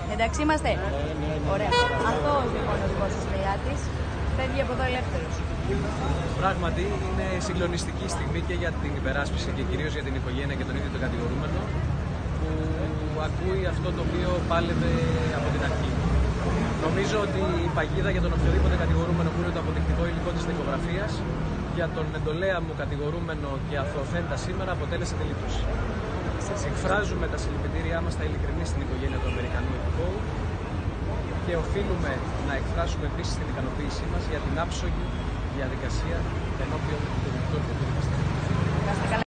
Εντάξει είμαστε. Ωραία. Αθώος λοιπόν ο δικός σας Παιιάτης. Φεύγει από εδώ ελεύθερος. Πράγματι είναι συγκλονιστική στιγμή και για την υπεράσπιση και κυρίως για την οικογένεια και τον ίδιο τον κατηγορούμενο, που ακούει αυτό το οποίο πάλευε από την αρχή. Νομίζω ότι η παγίδα για τον οποιοδήποτε κατηγορούμενο που είναι το αποδεικτικό υλικό της δικογραφίας, για τον εντολέα μου κατηγορούμενο και αθωωθέντα σήμερα αποτέλεσε τελείωση. Εκφράζουμε τα συλληπιτήριά μας, τα ειλικρινή στην οικογένεια του Αμερικανού υπηκόου και οφείλουμε να εκφράσουμε επίσης την ικανοποίησή μας για την άψογη διαδικασία ενώπιον του δικαστηρίου.